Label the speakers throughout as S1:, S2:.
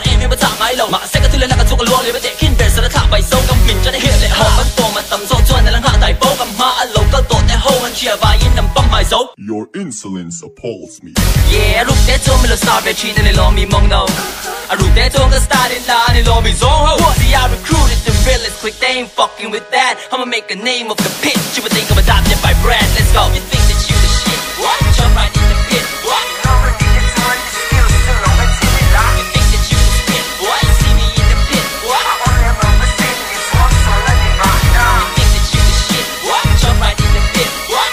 S1: 안 해 매번 다 my low 마세가 들려 나가 조금 롤리 왜 대긴 벨스를 다 바이소 감민 전에 힐레 허만 또만 땀소 좋아 나랑 하다이 보감 마알로 걸도 내 호한 취해봐 있는 밤 my soul
S2: Your insolence appalls me.
S1: Yeah, look that to me, let's start by cheating and love me, mong no. I look that to the start in line and love me, so see, I recruited the realest quick, they ain't fucking with that. I'ma make a name of the pit, you would think of adopted by Brad. Let's go. You think that you the shit? What? Jump right in the pit. What? You think that you the spit? What? You see me in the pit. What? You think that you the shit? What? Jump right in the pit. What?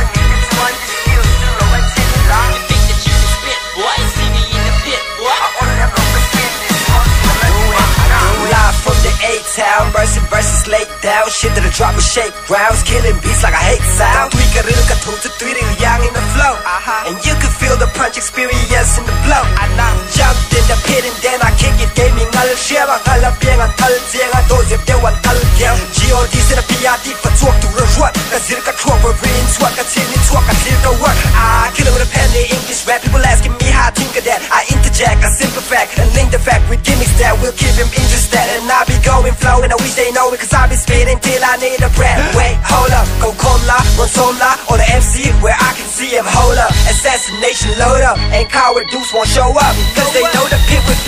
S3: A-Town, versus laid down shit that'll drop and shake grounds, killing beats like I hate sound. tweak를 같은 투tweeting young in the flow, and you can feel the punch experience in the blow. Jumped in the pit and then I kick it, gaming all shit, I got a being on all the those if they want all girl. G.O.D. in a P.I.D. for talk to the run. Cause it got Wolverine, swag got till it talk, I till the work. I kill it with a pen in English rap. People asking me how I think of that. I interject a simple fact and link the fact with gimmicks that will keep him interested. And I be going flow and I wish they know it cause I be spitting till I need a breath. Wait, hold up, go Cola, run Sola, or the MC where I can see him. Hold up, assassination load up, and coward dudes won't show up cause they know the pit with